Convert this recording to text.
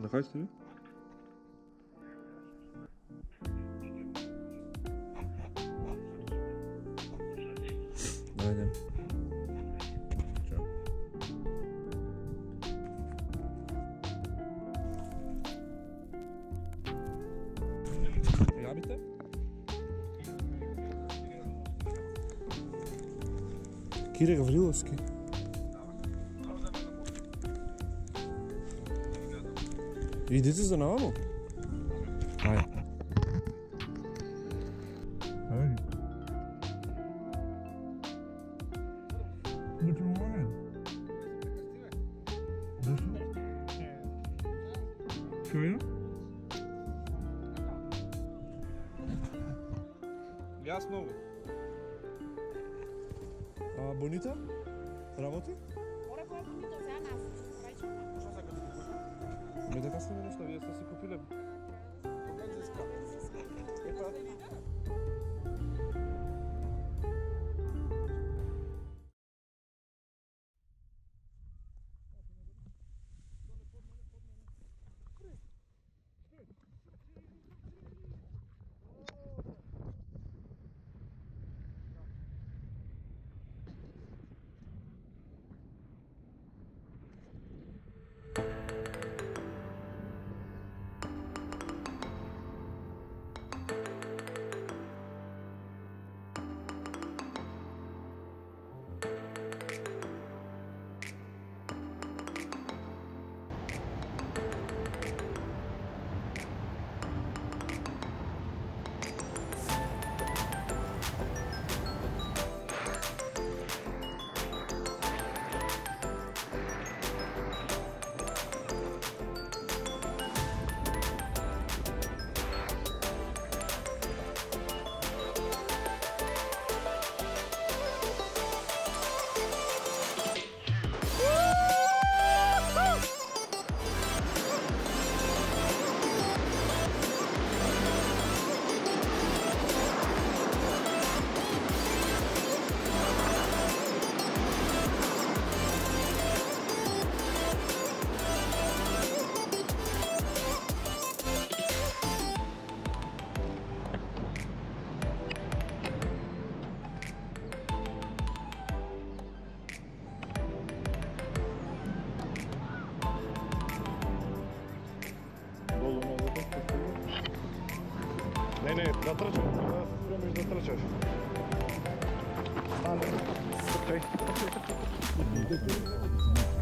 Нехай стоїть. Давай йдемо. Чо? Ябите? Кири Гавриловски. Идите за навамо? Ајде. Ајде. Да ти помогнем? Зашо? Што е? Јас многу. А Бонита? Работи? Ора која Бонита за нас? Што сакате да купите? Ме дека сте нешто, вие сте си купиле. Бензинска. Епа. Не, да трчам, да спремиш да трчаш. Стане, трчай.